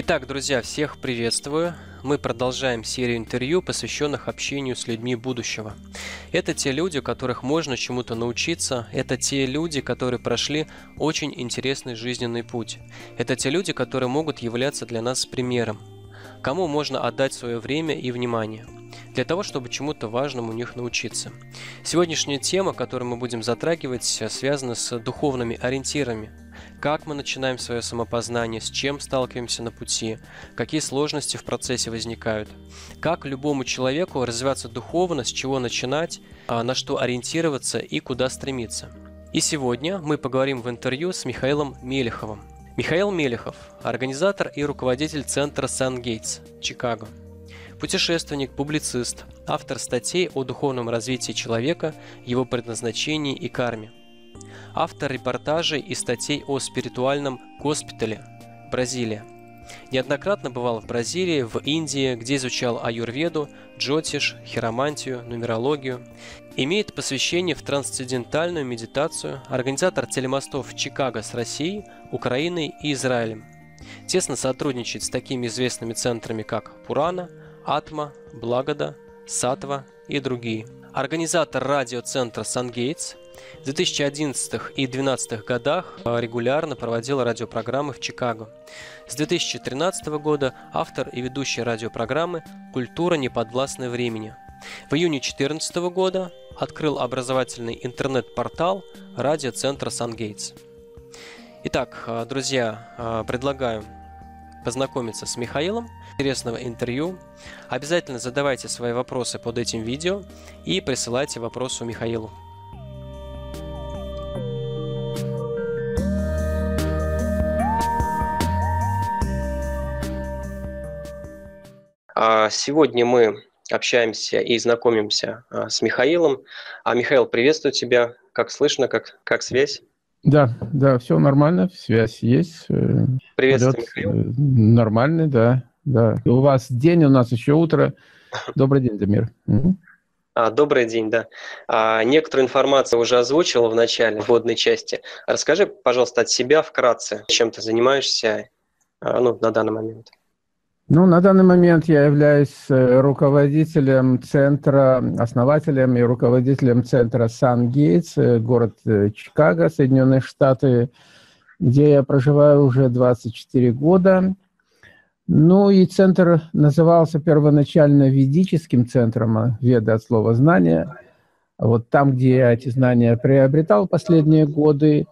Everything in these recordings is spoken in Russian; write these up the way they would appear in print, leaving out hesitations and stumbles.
Итак, друзья, всех приветствую. Мы продолжаем серию интервью, посвященных общению с людьми будущего. Это те люди, у которых можно чему-то научиться. Это те люди, которые прошли очень интересный жизненный путь. Это те люди, которые могут являться для нас примером. Кому можно отдать свое время и внимание для того, чтобы чему-то важному у них научиться. Сегодняшняя тема, которую мы будем затрагивать, связана с духовными ориентирами. Как мы начинаем свое самопознание, с чем сталкиваемся на пути, какие сложности в процессе возникают, как любому человеку развиваться духовно, с чего начинать, на что ориентироваться и куда стремиться. И сегодня мы поговорим в интервью с Михаилом Мелеховым. Михаил Мелехов – организатор и руководитель центра Сан-Гейтс, Чикаго. Путешественник, публицист, автор статей о духовном развитии человека, его предназначении и карме. Автор репортажей и статей о спиритуальном госпитале Бразилия. Неоднократно бывал в Бразилии, в Индии, где изучал аюрведу, джотиш, хиромантию, нумерологию. Имеет посвящение в трансцендентальную медитацию, организатор телемостов в Чикаго с Россией, Украиной и Израилем. Тесно сотрудничает с такими известными центрами, как Пурана, Атма, Благода, Саттва и другие. Организатор радиоцентра Сан-Гейтс. В 2011 и 2012 годах регулярно проводил радиопрограммы в Чикаго. С 2013 года автор и ведущий радиопрограммы «Культура неподвластной времени». В июне 2014 года открыл образовательный интернет-портал радиоцентра Сан-Гейтс. Итак, друзья, предлагаю познакомиться с Михаилом. Интересного интервью. Обязательно задавайте свои вопросы под этим видео и присылайте вопросы Михаилу. Сегодня мы общаемся и знакомимся с Михаилом. Михаил, приветствую тебя. Как слышно, как связь? Да, все нормально, связь есть. Приветствую, Михаил. Нормальный, да. У вас день, у нас еще утро. Добрый день, Дамир. Добрый день, да. Некоторую информацию уже озвучил в начале, в вводной части. Расскажи, пожалуйста, от себя вкратце, чем ты занимаешься на данный момент. На данный момент я являюсь руководителем центра, основателем и руководителем центра Сан-Гейтс, город Чикаго, Соединенные Штаты, где я проживаю уже 24 года. И центр назывался первоначально ведическим центром, веда от слова «знания». Вот там, где я эти знания приобретал последние годы.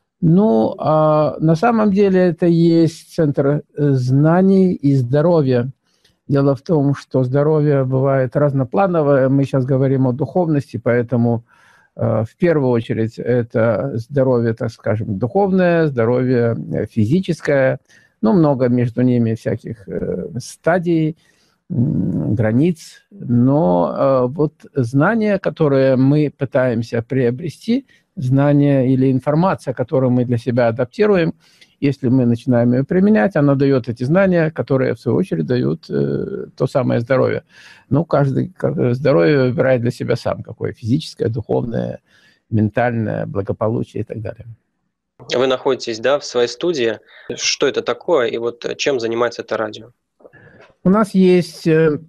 На самом деле это есть центр знаний и здоровья. Дело в том, что здоровье бывает разноплановое. Мы сейчас говорим о духовности, поэтому в первую очередь это здоровье, так скажем, духовное, здоровье физическое. Много между ними всяких стадий, границ. Но вот знания, которые мы пытаемся приобрести, знания или информация, которую мы для себя адаптируем, если мы начинаем ее применять, она дает эти знания, которые, в свою очередь, дают то самое здоровье. Каждый здоровье выбирает для себя сам, какое физическое, духовное, ментальное, благополучие и так далее. Вы находитесь, в своей студии. Что это такое и чем занимается это радио? У нас есть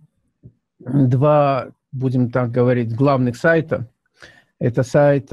два, будем так говорить, главных сайта. Это сайт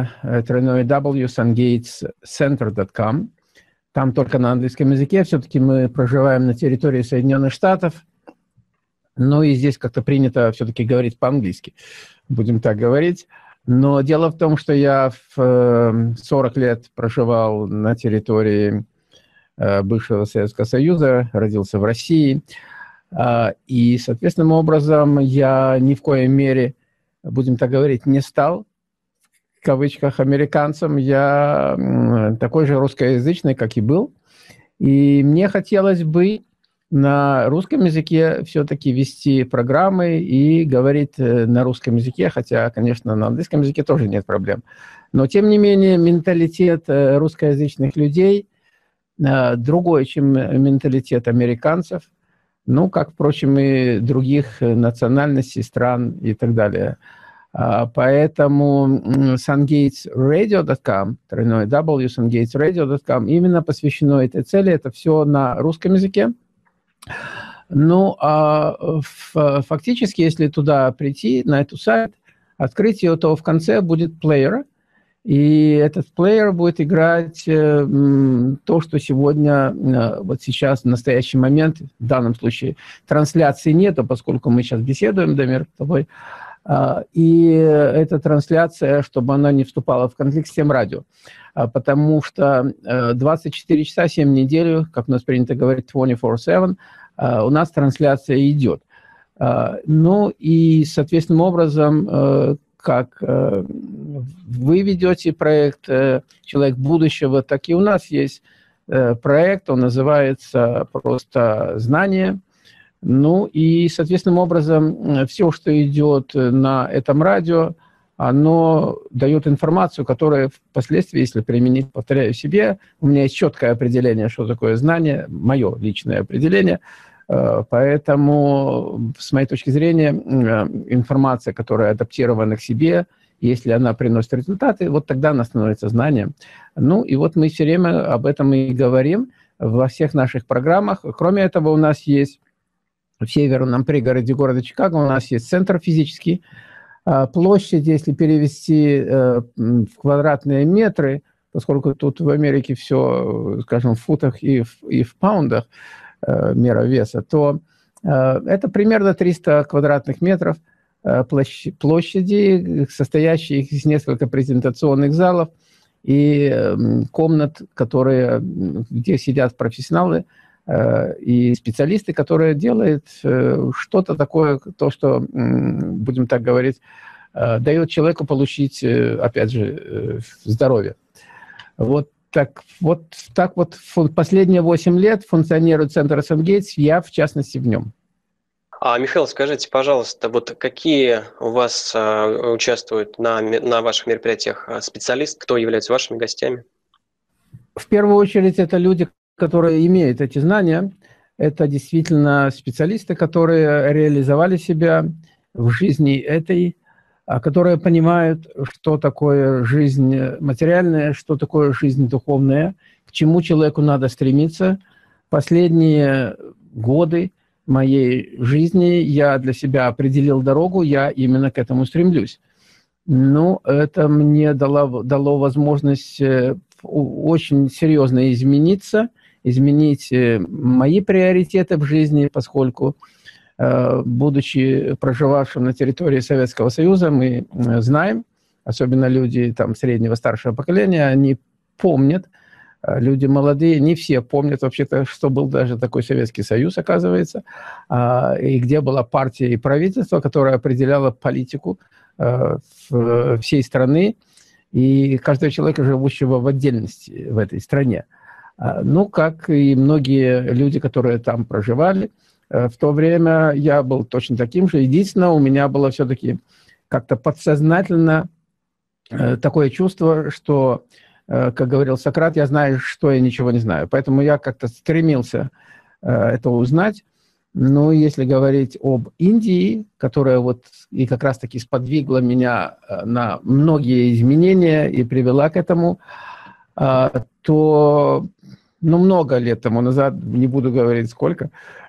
www.sungatescenter.com. Там только на английском языке. Все-таки мы проживаем на территории Соединенных Штатов. И здесь как-то принято все-таки говорить по-английски. Будем так говорить. Но дело в том, что я в 40 лет проживал на территории бывшего Советского Союза, родился в России. И, соответственным образом, я ни в коей мере, будем так говорить, не стал, в кавычках, американцем. Я такой же русскоязычный, как и был. И мне хотелось бы на русском языке все-таки вести программы и говорить на русском языке, хотя, конечно, на английском языке тоже нет проблем. Но, тем не менее, менталитет русскоязычных людей другой, чем менталитет американцев, как, впрочем, и других национальностей, стран и так далее. Поэтому sungatesradio.com, /sungatesradio.com, именно посвящено этой цели. Это все на русском языке. Ну, фактически, если туда прийти, на эту сайт, открыть ее, то в конце будет плеер, и этот плеер будет играть то, что сегодня, вот сейчас, в настоящий момент, в данном случае, трансляции нету, поскольку мы сейчас беседуем, Дамир, с тобой, и эта трансляция, чтобы она не вступала в конфликт с тем радио, потому что 24 часа, 7 недель, как у нас принято говорить, 24/7, у нас трансляция идет. Ну и, соответственным образом, как вы ведете проект «Человек будущего», так и у нас есть проект, он называется просто «Знание». Ну и, соответственным образом, все, что идет на этом радио, оно дает информацию, которая впоследствии, если применить, повторяю себе, у меня есть четкое определение, что такое знание, мое личное определение, поэтому, с моей точки зрения, информация, которая адаптирована к себе, если она приносит результаты, вот тогда она становится знанием. Ну и вот мы все время об этом и говорим во всех наших программах. Кроме этого, у нас есть в северном пригороде города Чикаго, у нас есть центр физический. Площадь, если перевести в квадратные метры, поскольку тут в Америке все, скажем, в футах и в паундах мера веса, то это примерно 300 квадратных метров площади, состоящие из нескольких презентационных залов и комнат, где сидят профессионалы и специалисты, которые делают что-то такое, то, что, будем так говорить, дает человеку получить, опять же, здоровье. Вот так последние 8 лет функционирует центр Сангейтс, я, в частности, в нем. Михаил, скажите, пожалуйста, вот какие у вас участвуют на ваших мероприятиях специалисты, кто являются вашими гостями? В первую очередь, это люди, которые имеют эти знания. Это действительно специалисты, которые реализовали себя в жизни этой, которые понимают, что такое жизнь материальная, что такое жизнь духовная, к чему человеку надо стремиться. Последние годы моей жизни я для себя определил дорогу, я именно к этому стремлюсь. Ну, это мне дало возможность очень серьезно изменить мои приоритеты в жизни, поскольку, будучи проживавшим на территории Советского Союза, мы знаем, особенно люди там, среднего, старшего поколения, они помнят, люди молодые, не все помнят вообще-то, что был даже такой Советский Союз, оказывается, и где была партия и правительство, которое определяло политику всей страны и каждого человека, живущего в отдельности в этой стране. Ну, как и многие люди, которые там проживали, в то время я был точно таким же. Единственное, у меня было все-таки как-то подсознательно такое чувство, что, как говорил Сократ, я знаю, что я ничего не знаю. Поэтому я как-то стремился это узнать. Ну, если говорить об Индии, которая вот и как раз-таки сподвигла меня на многие изменения и привела к этому, то, много лет тому назад, не буду говорить сколько,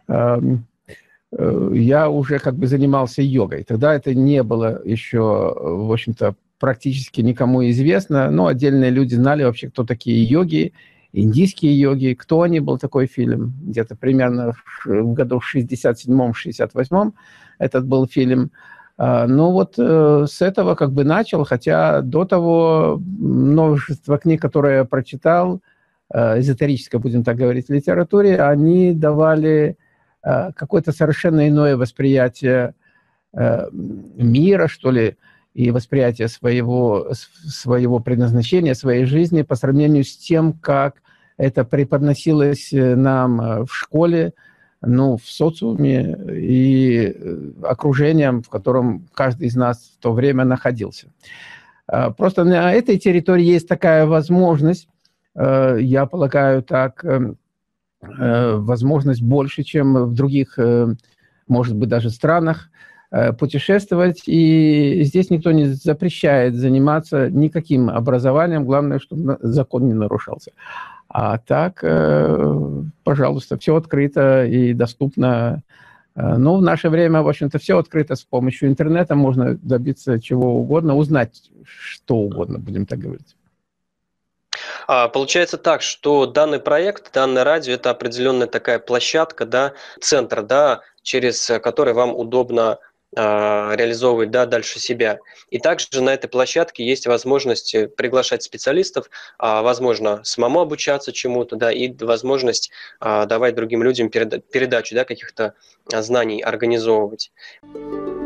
я уже как бы занимался йогой. Тогда это не было еще, в общем-то, практически никому известно, но отдельные люди знали вообще, кто такие йоги, индийские йоги, кто они, был такой фильм, где-то примерно в году 67-68 этот был фильм. Ну вот с этого как бы начал, хотя до того множество книг, которые я прочитал, эзотерической, будем так говорить, литературе, они давали какое-то совершенно иное восприятие мира, что ли, и восприятие своего предназначения, своей жизни по сравнению с тем, как это преподносилось нам в школе, в социуме и окружением, в котором каждый из нас в то время находился. Просто на этой территории есть такая возможность, я полагаю, так, возможность больше, чем в других, может быть, даже странах, путешествовать. И здесь никто не запрещает заниматься никаким образованием. Главное, чтобы закон не нарушался. А так, пожалуйста, все открыто и доступно. Ну, в наше время, в общем-то, все открыто. С помощью интернета можно добиться чего угодно, узнать что угодно, будем так говорить. Получается так, что данный проект, данное радио – это определенная такая площадка, да, центр, да, через который вам удобно реализовывать, да, дальше себя. И также на этой площадке есть возможность приглашать специалистов, возможно, самому обучаться чему-то, да, и возможность давать другим людям передачу, да, каких-то знаний организовывать.